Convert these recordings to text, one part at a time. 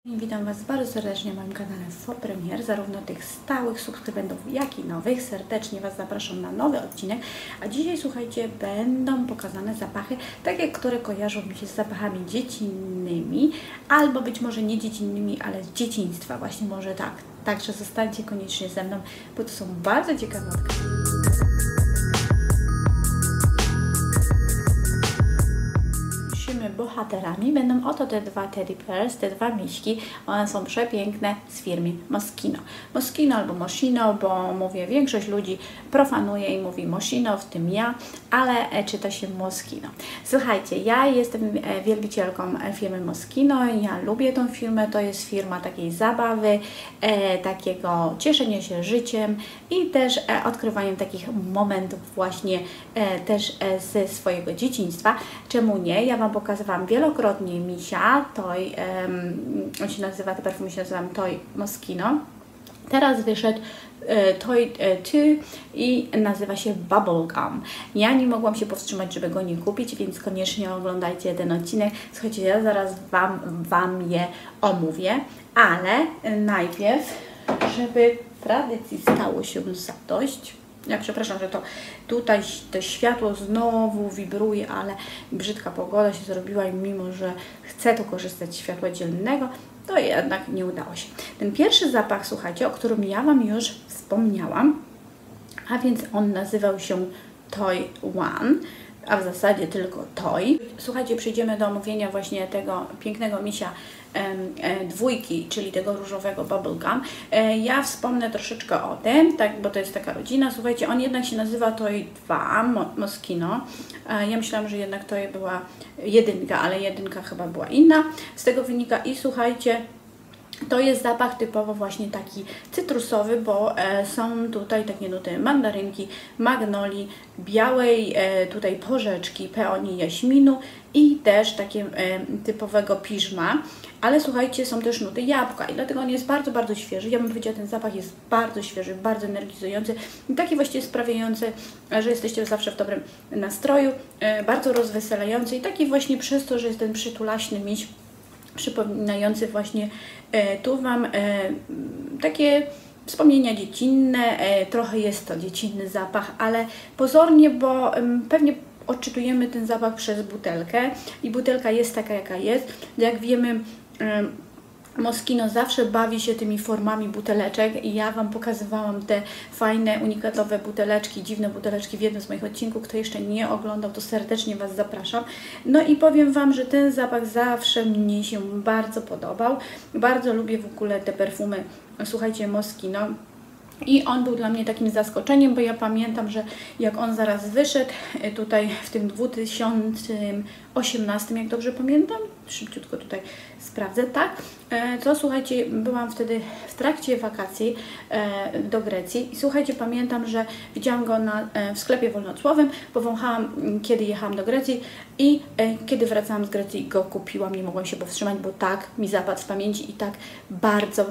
Witam Was bardzo serdecznie na moim kanale Fopremier, zarówno tych stałych subskrybentów, jak i nowych. Serdecznie Was zapraszam na nowy odcinek, a dzisiaj, słuchajcie, będą pokazane zapachy, takie, które kojarzą mi się z zapachami dziecinnymi, albo być może nie dziecinnymi, ale z dzieciństwa, właśnie może tak. Także zostańcie koniecznie ze mną, bo to są bardzo ciekawe odkrycia. Bohaterami będą oto te dwa teddy bears, te dwa miśki. One są przepiękne, z firmy Moschino. Moschino albo Moschino, bo mówię, większość ludzi profanuje i mówi Moschino, w tym ja, ale czyta się Moschino. Słuchajcie, ja jestem wielbicielką firmy Moschino, ja lubię tą firmę, to jest firma takiej zabawy, takiego cieszenia się życiem i też odkrywaniem takich momentów właśnie też ze swojego dzieciństwa. Czemu nie? Ja Wam pokazywałam wielokrotnie misia, Toy, on się nazywa, te perfumy się nazywa Toy Moschino. Teraz wyszedł Toy 2 i nazywa się Bubblegum. Ja nie mogłam się powstrzymać, żeby go nie kupić, więc koniecznie oglądajcie ten odcinek. Słuchajcie, ja zaraz Wam je omówię, ale najpierw, żeby tradycji stało się zadość. Ja przepraszam, że to tutaj to światło znowu wibruje, ale brzydka pogoda się zrobiła i mimo, że chcę tu korzystać z światła dziennego, to jednak nie udało się. Ten pierwszy zapach, słuchajcie, o którym ja Wam już wspomniałam, a więc on nazywał się Toy One, a w zasadzie tylko Toy. Słuchajcie, przejdziemy do omówienia właśnie tego pięknego misia dwójki, czyli tego różowego Bubblegum. Ja wspomnę troszeczkę o tym, tak, bo to jest taka rodzina. Słuchajcie, on jednak się nazywa Toy 2 Moschino. Ja myślałam, że jednak to była jedynka, ale jedynka chyba była inna. Z tego wynika i słuchajcie, to jest zapach typowo właśnie taki cytrusowy, bo są tutaj takie nuty mandarynki, magnolii, białej tutaj porzeczki, peonii, jaśminu i też takie typowego piżma. Ale słuchajcie, są też nuty jabłka i dlatego on jest bardzo, bardzo świeży. Ja bym powiedziała, ten zapach jest bardzo świeży, bardzo energizujący i taki właściwie sprawiający, że jesteście zawsze w dobrym nastroju, bardzo rozweselający i taki właśnie przez to, że jest ten przytulaśny miś, przypominający właśnie tu Wam takie wspomnienia dziecinne, trochę jest to dziecinny zapach, ale pozornie, bo pewnie odczytujemy ten zapach przez butelkę i butelka jest taka, jaka jest. Jak wiemy, Moschino zawsze bawi się tymi formami buteleczek i ja Wam pokazywałam te fajne, unikatowe buteleczki, dziwne buteleczki w jednym z moich odcinków. Kto jeszcze nie oglądał, to serdecznie Was zapraszam. No i powiem Wam, że ten zapach zawsze mnie się bardzo podobał. Bardzo lubię w ogóle te perfumy, słuchajcie, Moschino. I on był dla mnie takim zaskoczeniem, bo ja pamiętam, że jak on zaraz wyszedł tutaj w tym 2018, jak dobrze pamiętam, szybciutko tutaj sprawdzę, tak, to słuchajcie, byłam wtedy w trakcie wakacji do Grecji i słuchajcie, pamiętam, że widziałam go w sklepie wolnocłowym, powąchałam, kiedy jechałam do Grecji i kiedy wracałam z Grecji go kupiłam, nie mogłam się powstrzymać, bo tak mi zapadł w pamięci i tak bardzo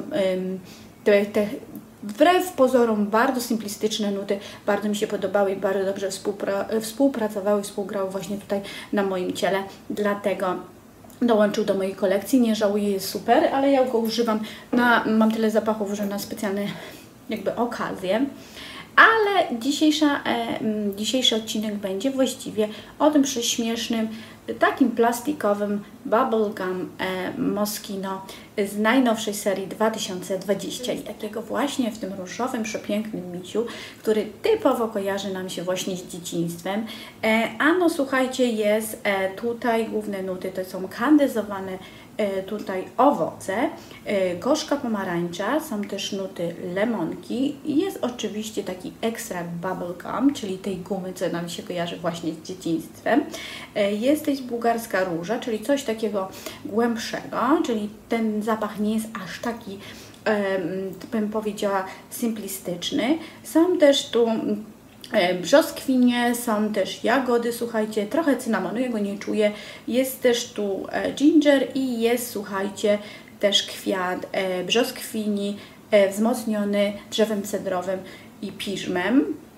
wbrew pozorom bardzo simplistyczne nuty bardzo mi się podobały i bardzo dobrze współpracowały, współgrały właśnie tutaj na moim ciele, dlatego dołączył do mojej kolekcji. Nie żałuję, jest super, ale ja go używam mam tyle zapachów, że na specjalne jakby okazje. Ale dzisiejszy odcinek będzie właściwie o tym prześmiesznym, takim plastikowym Bubblegum Moschino z najnowszej serii 2020 i takiego właśnie w tym różowym, przepięknym misiu, który typowo kojarzy nam się właśnie z dzieciństwem. A no słuchajcie, jest tutaj główne nuty, to są kandyzowane tutaj owoce, gorzka pomarańcza, są też nuty lemonki i jest oczywiście taki ekstrakt bubblegum, czyli tej gumy, co nam się kojarzy właśnie z dzieciństwem. Jest też bułgarska róża, czyli coś takiego głębszego, czyli ten zapach nie jest aż taki, bym powiedziała, simplistyczny. Są też tu brzoskwinie, są też jagody, słuchajcie, trochę cynamonu, ja go nie czuję, jest też tu ginger i jest, słuchajcie, też kwiat brzoskwini wzmocniony drzewem cedrowym i piżmem.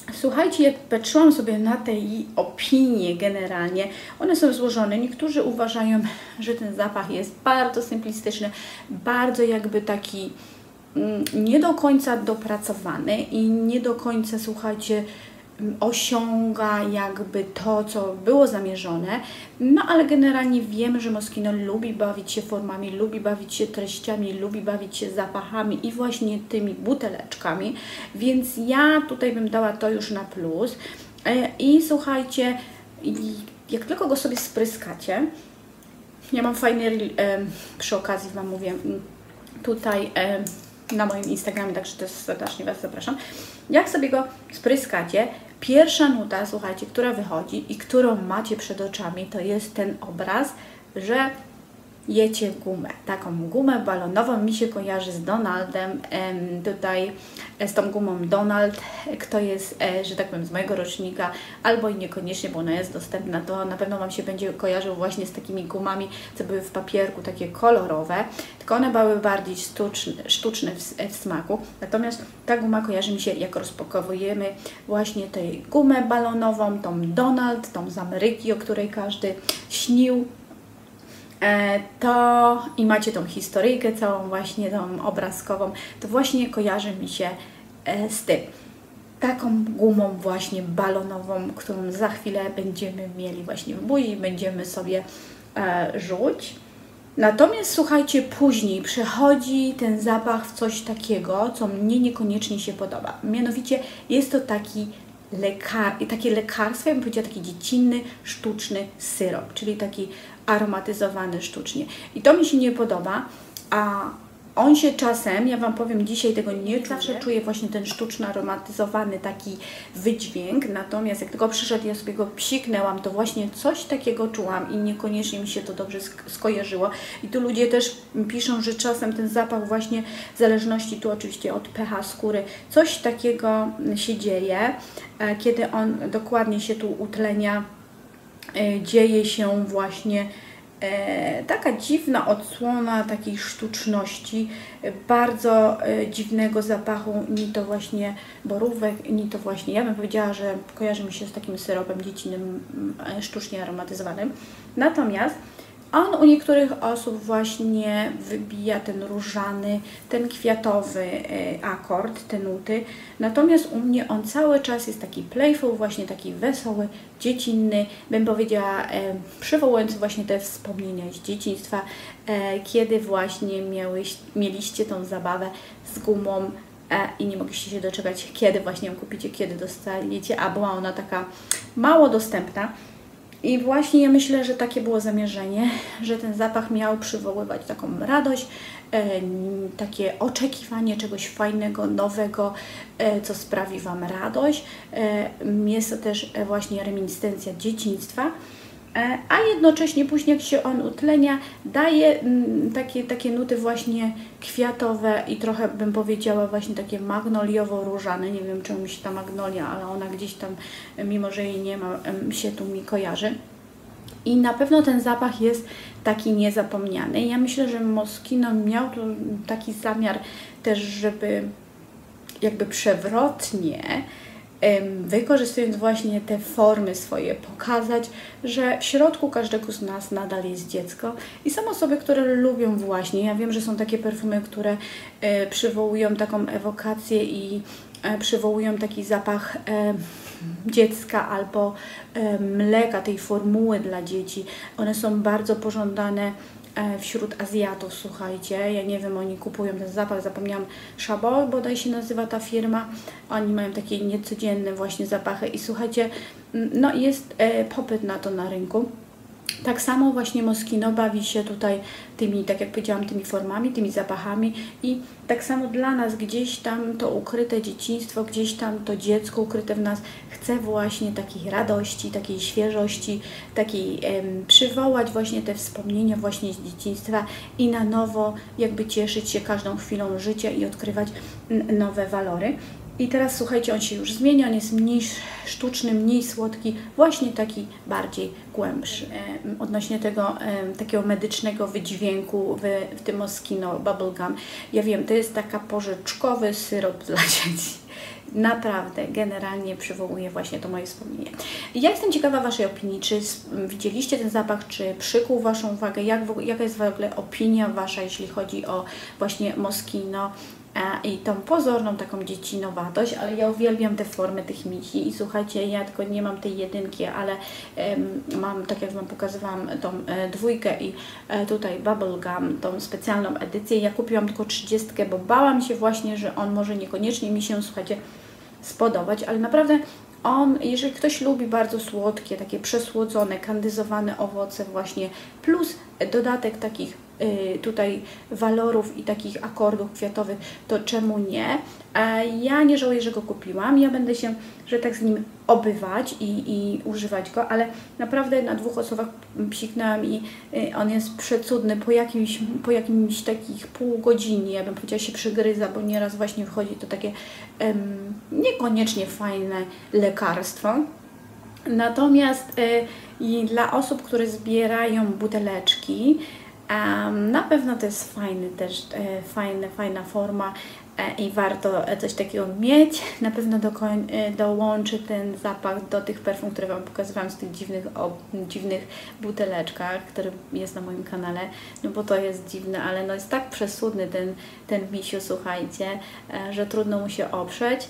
Słuchajcie, jak patrzyłam sobie na te opinie generalnie, one są złożone. Niektórzy uważają, że ten zapach jest bardzo symplistyczny, bardzo jakby taki nie do końca dopracowany i nie do końca, słuchajcie, osiąga jakby to, co było zamierzone, no ale generalnie wiemy, że Moschino lubi bawić się formami, lubi bawić się treściami, lubi bawić się zapachami i właśnie tymi buteleczkami, więc ja tutaj bym dała to już na plus. I słuchajcie, jak tylko go sobie spryskacie, ja mam fajny, przy okazji Wam mówię, tutaj na moim Instagramie, także też serdecznie Was zapraszam. Jak sobie go spryskacie, pierwsza nuta, słuchajcie, która wychodzi i którą macie przed oczami, to jest ten obraz, że jecie gumę. Taką gumę balonową mi się kojarzy z Donaldem, tutaj z tą gumą Donald, kto jest, że tak powiem, z mojego rocznika, albo i niekoniecznie, bo ona jest dostępna, to na pewno Wam się będzie kojarzył właśnie z takimi gumami, co były w papierku, takie kolorowe, tylko one były bardziej sztuczne w smaku, natomiast ta guma kojarzy mi się, jak rozpakowujemy właśnie tę gumę balonową, tą Donald, tą z Ameryki, o której każdy śnił, to i macie tą historyjkę całą właśnie tą obrazkową, to właśnie kojarzy mi się z tym. Taką gumą właśnie balonową, którą za chwilę będziemy mieli właśnie w buzi i będziemy sobie rzuć. Natomiast słuchajcie, później przechodzi ten zapach w coś takiego, co mnie niekoniecznie się podoba. Mianowicie jest to takie lekarstwo, ja bym powiedziała taki dziecinny, sztuczny syrop, czyli taki aromatyzowany sztucznie. I to mi się nie podoba, a on się czasem, ja Wam powiem, dzisiaj tego nie czuję. Zawsze czuję właśnie ten sztuczny, aromatyzowany taki wydźwięk, natomiast jak tylko przyszedł, ja sobie go psiknęłam, to właśnie coś takiego czułam i niekoniecznie mi się to dobrze skojarzyło. I tu ludzie też piszą, że czasem ten zapach właśnie w zależności tu oczywiście od pH skóry, coś takiego się dzieje, kiedy on dokładnie się tu utlenia, dzieje się właśnie taka dziwna odsłona takiej sztuczności, bardzo dziwnego zapachu, ni to właśnie borówek, ni to właśnie, ja bym powiedziała, że kojarzy mi się z takim syropem dziecinnym, sztucznie aromatyzowanym. Natomiast on u niektórych osób właśnie wybija ten różany, ten kwiatowy akord, te nuty. Natomiast u mnie on cały czas jest taki playful, właśnie taki wesoły, dziecinny, bym powiedziała, przywołujący właśnie te wspomnienia z dzieciństwa, kiedy właśnie mieliście tą zabawę z gumą i nie mogliście się doczekać, kiedy właśnie ją kupicie, kiedy dostaniecie, a była ona taka mało dostępna. I właśnie ja myślę, że takie było zamierzenie, że ten zapach miał przywoływać taką radość, takie oczekiwanie czegoś fajnego, nowego, co sprawi Wam radość. Jest to też właśnie reminiscencja dzieciństwa, a jednocześnie później jak się on utlenia, daje takie nuty właśnie kwiatowe i trochę bym powiedziała właśnie takie magnoliowo-różane. Nie wiem czemu mi się ta magnolia, ale ona gdzieś tam, mimo że jej nie ma, się tu mi kojarzy. I na pewno ten zapach jest taki niezapomniany. Ja myślę, że Moschino miał tu taki zamiar też, żeby jakby przewrotnie, wykorzystując właśnie te formy swoje, pokazać, że w środku każdego z nas nadal jest dziecko i są osoby, które lubią właśnie, ja wiem, że są takie perfumy, które przywołują taką ewokację i przywołują taki zapach dziecka albo mleka, tej formuły dla dzieci. One są bardzo pożądane wśród Azjatów, słuchajcie, ja nie wiem, oni kupują ten zapach, zapomniałam, Chabot bodaj się nazywa ta firma, oni mają takie niecodzienne właśnie zapachy i słuchajcie, no jest popyt na to na rynku. Tak samo właśnie Moschino bawi się tutaj tymi, tak jak powiedziałam, tymi formami, tymi zapachami i tak samo dla nas gdzieś tam to ukryte dzieciństwo, gdzieś tam to dziecko ukryte w nas chce właśnie takiej radości, takiej świeżości, takiej przywołać właśnie te wspomnienia właśnie z dzieciństwa i na nowo jakby cieszyć się każdą chwilą życia i odkrywać nowe walory. I teraz słuchajcie, on się już zmienia, on jest mniej sztuczny, mniej słodki, właśnie taki bardziej głębszy. Odnośnie tego takiego medycznego wydźwięku w tym Moschino Bubblegum, ja wiem, to jest taka porzeczkowy syrop dla dzieci. naprawdę generalnie przywołuje właśnie to moje wspomnienie. Ja jestem ciekawa Waszej opinii, czy widzieliście ten zapach, czy przykuł Waszą uwagę, jaka jest w ogóle opinia Wasza, jeśli chodzi o właśnie Moschino i tą pozorną taką dziecinowatość, ale ja uwielbiam te formy tych misi i słuchajcie, ja tylko nie mam tej jedynki, ale mam, tak jak Wam pokazywałam, tą dwójkę i tutaj Bubblegum, tą specjalną edycję. Ja kupiłam tylko 30, bo bałam się właśnie, że on może niekoniecznie mi się, słuchajcie, spodobać, ale naprawdę jeżeli ktoś lubi bardzo słodkie, takie przesłodzone, kandyzowane owoce właśnie, plus dodatek takich tutaj walorów i takich akordów kwiatowych, to czemu nie? Ja nie żałuję, że go kupiłam. Ja będę się, że tak z nim obywać i używać go, ale naprawdę na 2 osobach psiknęłam i on jest przecudny. Po jakimś takich pół godziny, ja bym powiedziała, się przygryza, bo nieraz właśnie wychodzi to takie niekoniecznie fajne lekarstwo. Natomiast i dla osób, które zbierają buteleczki, na pewno to jest fajny też, fajna forma i warto coś takiego mieć. Na pewno dołączy ten zapach do tych perfum, które Wam pokazywałam z tych dziwnych buteleczkach, który jest na moim kanale, no bo to jest dziwne, ale no jest tak przesudny ten misiu, słuchajcie, że trudno mu się oprzeć.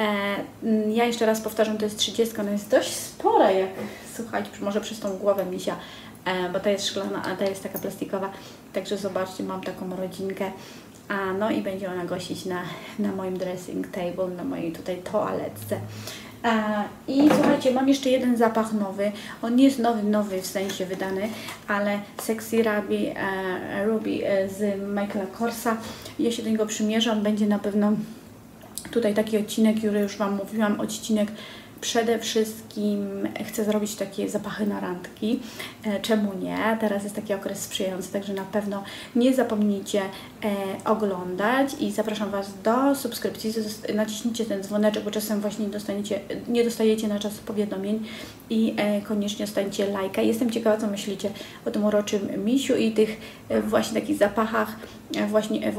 Ja jeszcze raz powtarzam, to jest 30, no jest dość spora, jak słuchajcie, może przez tą głowę misia, bo ta jest szklana, a ta jest taka plastikowa, także zobaczcie, mam taką rodzinkę, no i będzie ona gościć na moim dressing table, na mojej tutaj toaletce. I słuchajcie, mam jeszcze jeden zapach nowy, on nie jest nowy w sensie wydany, ale Sexy Ruby z Michaela Korsa, ja się do niego przymierzam, będzie na pewno tutaj taki odcinek, który już Wam mówiłam, odcinek przede wszystkim chcę zrobić takie zapachy na randki. Czemu nie? Teraz jest taki okres sprzyjający, także na pewno nie zapomnijcie oglądać i zapraszam Was do subskrypcji. Naciśnijcie ten dzwoneczek, bo czasem właśnie nie dostajecie na czas powiadomień i koniecznie zostańcie lajka. Jestem ciekawa, co myślicie o tym uroczym misiu i tych właśnie takich zapachach właśnie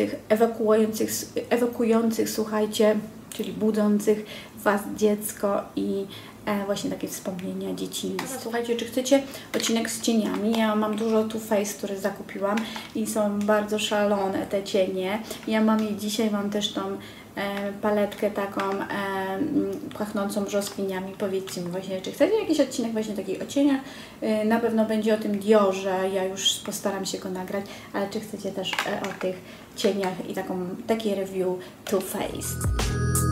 ewakuujących, słuchajcie, czyli budzących Was dziecko i właśnie takie wspomnienia dzieciństwa. Słuchajcie, czy chcecie odcinek z cieniami? Ja mam dużo Too Faced, które zakupiłam i są bardzo szalone te cienie. Ja mam je dzisiaj, mam też tą paletkę taką pachnącą brzoskwiniami. Powiedzcie mi właśnie, czy chcecie jakiś odcinek właśnie takich o cieniach? Na pewno będzie o tym Diorze, ja już postaram się go nagrać, ale czy chcecie też o tych cieniach i takie review Too Faced?